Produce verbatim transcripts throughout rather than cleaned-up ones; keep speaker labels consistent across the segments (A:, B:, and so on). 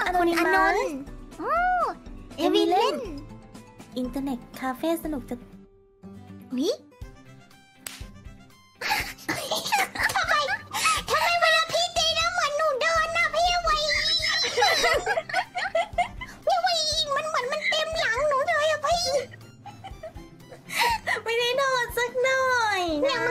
A: คุณอานนท์โอ้เอวิเล่น
B: อินเทอร์เน็ตคาเฟ่สนุกจะ
A: วิทำไมทำไมเวลาพี่ตีนะเหมือนหนูเดินนะพี่ไวพี่ไวมันเหมือนมันเต็มหลังหนูเลยอะพี่
B: ไม่ได้นอนสักหน่อยนะ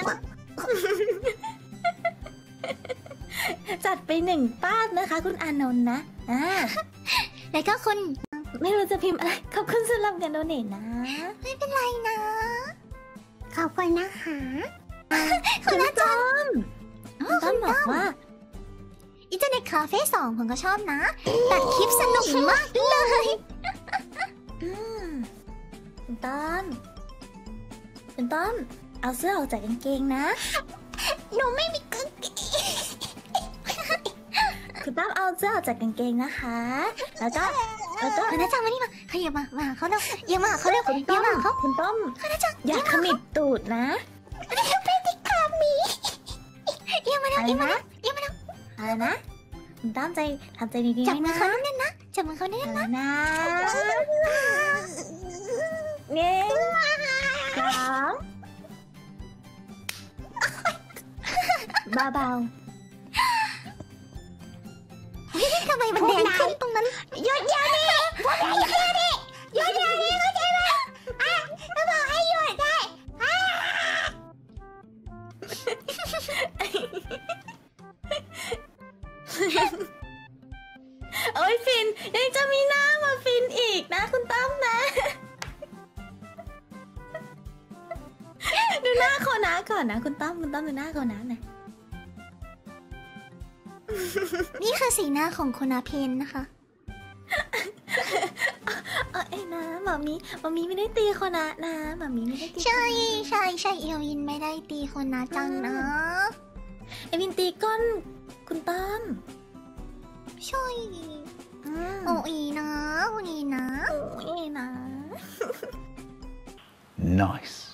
B: จัดไปหนึ่งป้าดนะคะคุณอานนท์นะอ่า
A: แล้วก็คุณ
B: ไม่รู้จะพิมพ์อะไรขอบคุณสำหรับการโดเนทนะ
A: ไม่เป็นไรนะขอบคุณนะคะ
B: คุณต้อมคุณต้อมบอกว่า
A: อินเทอร์เน็ตคาเฟ่สองผมก็ชอบนะตัดคลิปสนุกมากเลย
B: คุณต้อมคุณต้อมเอาเสื้อออกจากกางเกงนะ
A: หนูไม่มีกางเกง
B: คุณต้อมเอาเสื้อออกจากกางเกงนะคะแล้วก็แล้วก็
A: คุณน้าจังมานี่มาขยับมามาเขาเร็วยังมาเขาเร็ว
B: คุณต้อม
A: เขา
B: คุณต้อม
A: คุณน้าจัง
B: อย่าขมิบตูดนะ
A: เร็วเป็นติคามียังมาแล้วยังมาแล้วยังมาแล้ว
B: อะไรนะคุณต้อมใจทำใจดีๆ
A: จับมือเขาแน่นๆนะจับมือเขาแน่นๆนะ
B: นะเนี่ยสามเบาๆ
A: ทำไมมันแดงขึ้นตรงนั้นหยุดเดี๋ยวนี้พวกไอ้เหี้ยนี่หยุดเดี๋ยวนี้เข้าใจไหมอ่ะถ้าบอกให้หยุดได้อ่ะ
B: โอ้ยฟินยังจะมีหน้ามาฟินอีกนะคุณตั้มนะดูหน้าโคนาก่อนนะคุณตั้มคุณตั้มดูหน้าโคนาหน่อย
A: นี่คือสีหน้าของคุณอาเพนนะคะ
B: เออไอ้นะหมามีหมามีไม่ได้ตีโคนานะหมามีไม่ได้ตี
A: ใช่ใช่ใช่เอวินไม่ได้ตีคนนะจังนะ
B: เอวินตีก้นคุณตั้ม
A: ใช่โอ้ยนะโอ้ยนะ
B: โอ้ยนะ
C: nice